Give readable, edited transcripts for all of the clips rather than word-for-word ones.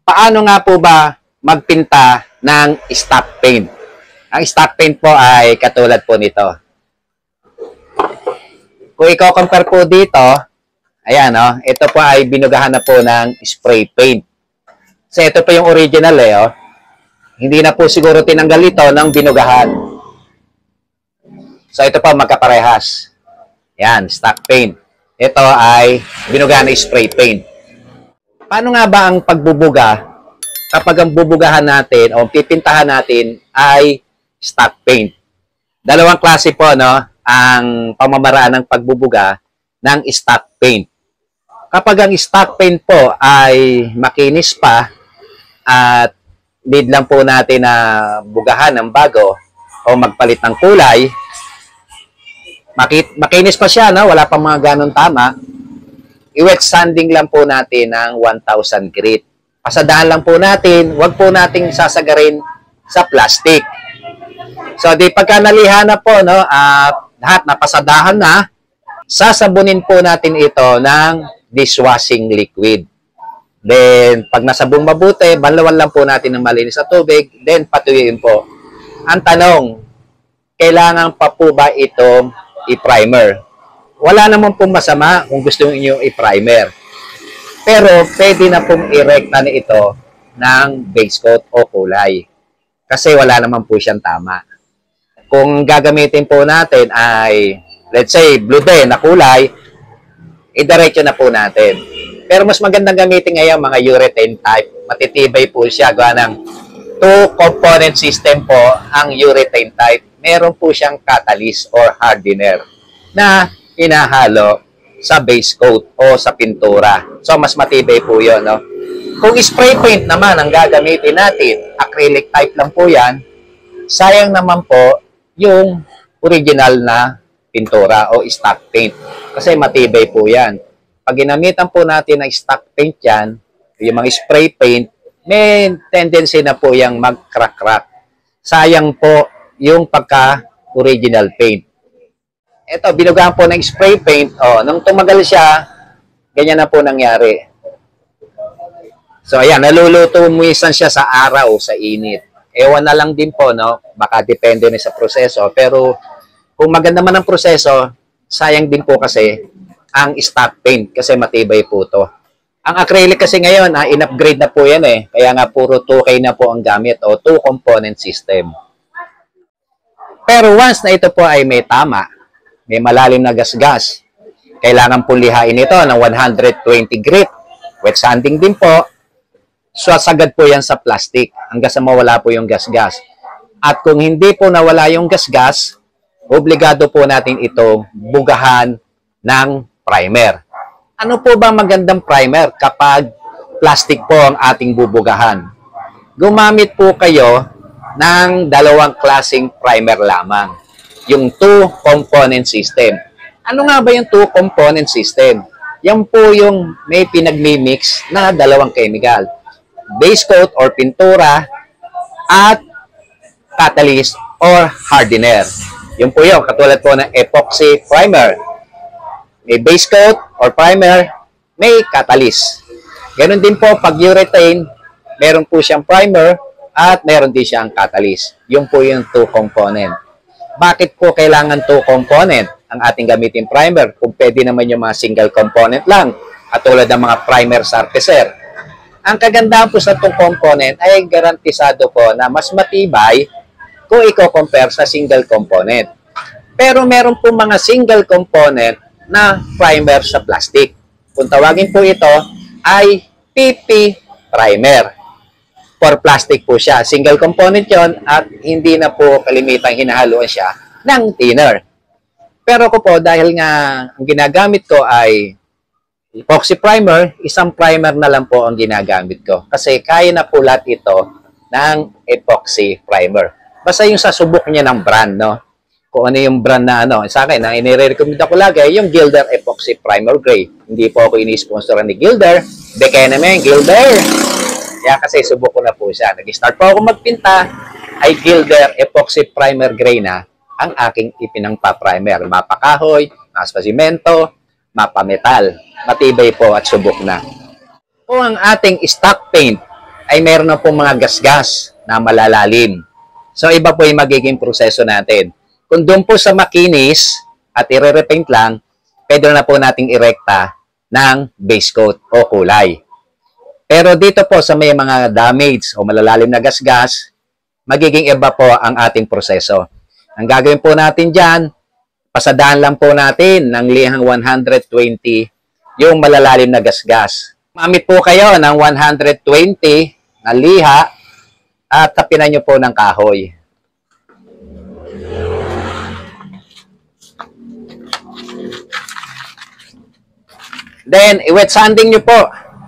Paano nga po ba magpinta ng stock paint? Ang stock paint po ay katulad po nito. Kung i-compare po dito, ayan, ito po ay binugahan na po ng spray paint. So ito po yung original Hindi na po siguro tinanggal ito ng binugahan. So ito po magkaparehas. Ayan, stock paint. Ito ay binugahan na spray paint. Paano nga ba ang pagbubuga kapag ang bubugahan natin o pipintahan natin ay stock paint? Dalawang klase po ang pamamaraan ng pagbubuga ng stock paint. Kapag ang stock paint po ay makinis pa at need lang po natin na bugahan ng bago o magpalit ng kulay, makinis pa siya, wala pang mga ganun tama, i-wet sanding lang po natin ng 1,000 grit. Pasadahan lang po natin, wag po nating sasagarin sa plastic. So, di pagka nalihan na po, lahat napasadahan na, sasabunin po natin ito ng dishwashing liquid. Then, pag nasabong mabuti, banlawan lang po natin ng malinis na tubig, then patuyuin po. Ang tanong, kailangan pa po ba itong i-primer? Wala naman pong masama kung gusto niyo i-primer. Pero pwede na pong i-rekta na ito ng base coat o kulay. Kasi wala naman po siyang tama. Kung gagamitin po natin ay, let's say, blue din na kulay, idiretso na po natin. Pero mas magandang gamitin ngayon mga urethane type. Matitibay po siya. Gawa ng two-component system po ang urethane type. Meron po siyang catalyst or hardener na hinahalo sa base coat o sa pintura. So, mas matibay po yun, Kung spray paint naman ang gagamitin natin, acrylic type lang po yan, sayang naman po yung original na pintura o stock paint. Kasi matibay po yan. Pag ginamitan po natin ng stock paint yan, yung mga spray paint, may tendency na po yung mag-crack-crack. Sayang po yung pagka-original paint. Ito, binugahan po ng spray paint. Nung tumagal siya, ganyan na po nangyari. So, ayan, naluluto minsan siya sa araw, sa init. Ewan na lang din po, baka depende na sa proseso. Pero, kung maganda man ang proseso, sayang din po kasi ang stock paint kasi matibay po to. Ang acrylic kasi ngayon, in-upgrade na po yan Kaya nga puro 2K na po ang gamit o two-component system. Pero once na ito po ay may tama, may malalim na gasgas, kailangan po lihain ito ng 120 grit. Wet sanding din po. So, sagad po yan sa plastic hanggang sa mawala po yung gasgas. At kung hindi po nawala yung gasgas, obligado po natin ito bugahan ng primer. Ano po ba magandang primer kapag plastic po ang ating bubugahan? Gumamit po kayo ng dalawang klaseng primer lamang. Yung two-component system. Ano nga ba yung two-component system? Yan po yung may pinagmi-mix na dalawang chemical. Base coat or pintura at catalyst or hardener. Yun po yung katulad po ng epoxy primer. May base coat or primer, may catalyst. Ganon din po pag urethane, meron po siyang primer at meron din siyang catalyst. Yun po yung two-component. Bakit po kailangan two-component ang ating gamitin primer kung pwede naman yung mga single component lang at tulad ng mga primer surfacer? Ang kagandahan po sa two-component ay garantisado po na mas matibay kung i-compare sa single component. Pero meron po mga single component na primer sa plastic. Kung tawagin po ito ay PP primer. For plastic po siya. Single component yon at hindi na po kalimitang hinahaluan siya ng thinner. Pero ko po, dahil nga ang ginagamit ko ay epoxy primer, isang primer na lang po ang ginagamit ko. Kasi kaya na po lahat ito ng epoxy primer. Basta yung sa subok niya ng brand, Kung ano yung brand na sa akin, ang inire-recommend ako lagi, yung Gilder Epoxy Primer Gray. Hindi po ako ini-sponsoran ni Gilder. Beke naman, Gilder! Kaya kasi subok ko na po siya. Nag-start po ako magpinta, ay Gilder Epoxy Primer Gray na ang aking ipinangpa-primer. Mapakahoy, mapasimento, mapametal. Matibay po at subok na. Kung ang ating stock paint ay meron na pong mga gasgas na malalalim. So, iba po yung magiging proseso natin. Kung doon po sa makinis at i-repaint lang, pwede na po nating irekta ng base coat o kulay. Pero dito po sa may mga damage o malalalim na gasgas, magiging iba po ang ating proseso. Ang gagawin po natin dyan, pasadaan lang po natin ng lihang 120 yung malalalim na gasgas. Mamit po kayo ng 120 na liha at tapinan nyo po ng kahoy. Then, i-wet sanding nyo po.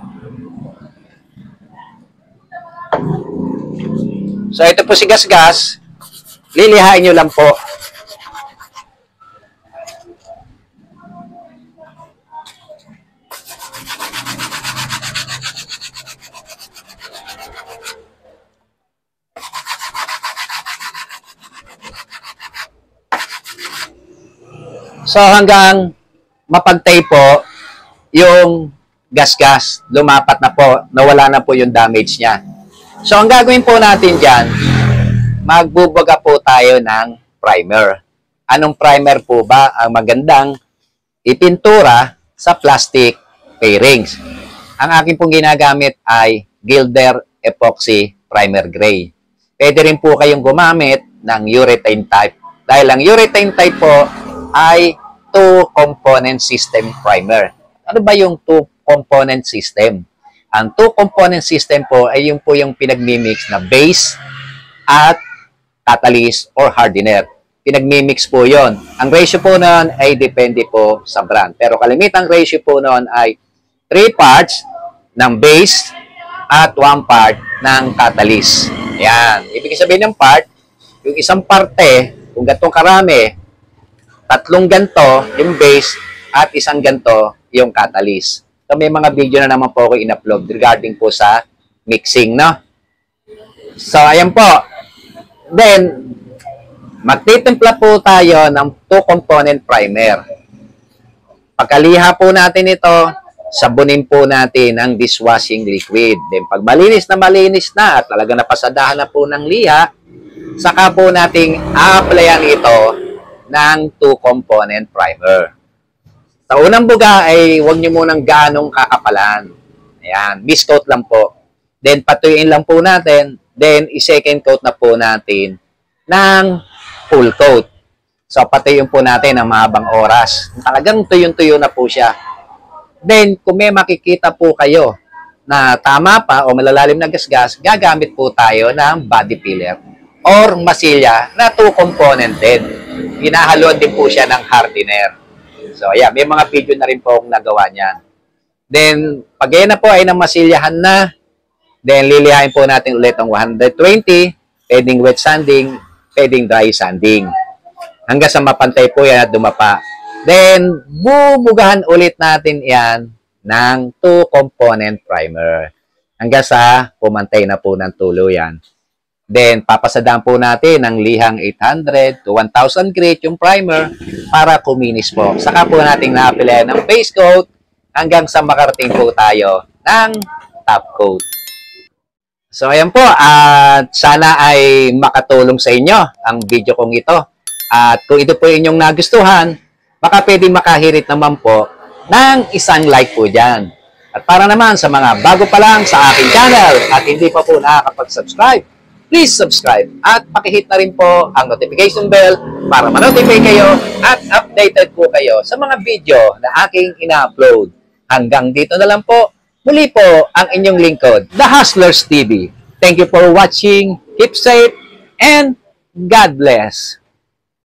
So, ito po si gasgas. Lilihain nyo lang po. So, hanggang mapagtay po yung gasgas, lumapat na po, nawala na po yung damage niya. So, ang gagawin po natin dyan, magbubuga po tayo ng primer. Anong primer po ba ang magandang ipintura sa plastic fairings? Ang akin pong ginagamit ay Gilder Epoxy Primer Gray. Pwede rin po kayong gumamit ng urethane type. Dahil ang urethane type po ay two-component system primer. Ano ba yung two-component system? Ang two-component system po ay yung po yung pinagmimix na base at catalyst or hardener. Pinagmimix po yon. Ang ratio po noon ay depende po sa brand. Pero kalimitang ratio po noon ay 3 parts ng base at 1 part ng catalyst. Yan. Ibig sabihin ng part, yung isang parte, kung gantong karami, 3 ganto yung base at 1 ganto yung catalyst. So, may mga video na naman po ako in-upload regarding po sa mixing, no? So, ayan po. Then, magtitimpla po tayo ng two-component primer. Pagkaliha po natin ito, sabunin po natin ang dishwashing liquid. Then, pag malinis na at talaga napasadahan na po ng liha, saka po nating a-applyan ito ng two-component primer. Sa unang buga ay huwag nyo munang ganong kakapalan. Ayan, mist coat lang po. Then, patuyuin lang po natin. Then, i-second coat na po natin ng full coat. So, patuyuin po natin ng mahabang oras. Talagang tuyong-tuyo na po siya. Then, kung may makikita po kayo na tama pa o malalalim na gasgas, gagamit po tayo ng body filler or masilya na two-component din. Hinahaluan din po siya ng hardener. So, ayan, may mga video na rin po akong nagawa niyan. Then, pag yan na po ay namasilyahan na, then lilihain po natin ulit ang 120, pwedeng wet sanding, pwedeng dry sanding. Hanggang sa mapantay po yan at dumapa. Then, bubugahan ulit natin yan ng two-component primer. Hanggang sa pumantay na po ng tuluyan. Then, papasadaan po natin ng lihang 800 to 1,000 grit yung primer para kuminis po. Saka po natin na-applyan ng base coat hanggang sa makarating po tayo ng top coat. So, ayan po. At sana ay makatulong sa inyo ang video kong ito. At kung ito po inyong nagustuhan, baka pwedeng makahirit naman po ng isang like po dyan. At para naman sa mga bago pa lang sa aking channel at hindi pa po nakakapag-subscribe, please subscribe at pakihit na rin po ang notification bell para ma-notify kayo at updated po kayo sa mga video na aking ina-upload. Hanggang dito na lang po. Muli po ang inyong lingkod, The Hustlers TV. Thank you for watching. Keep safe and God bless.